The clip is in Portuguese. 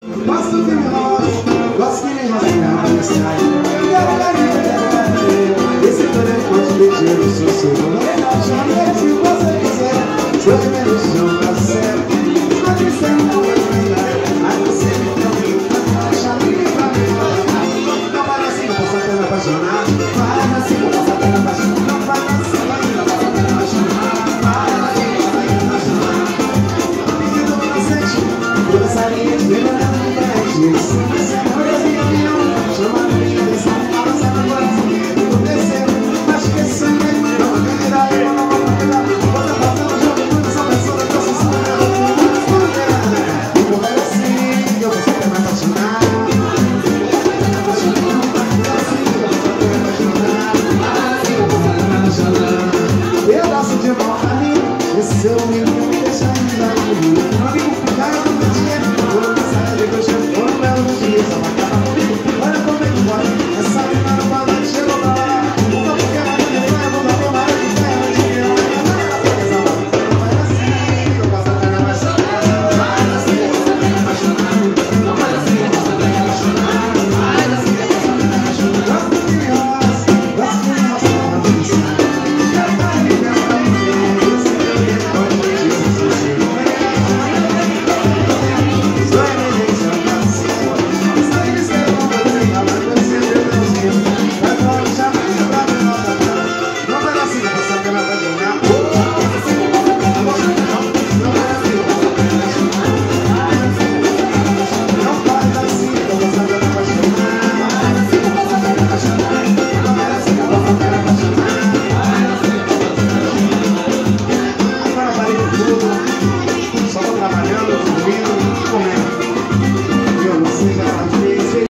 Gosto que me rola, gosto que me rola na sai. Quero carinho, esse também pode pedir o sossego. Não é não, chame se você quiser. Jogue-me no chão.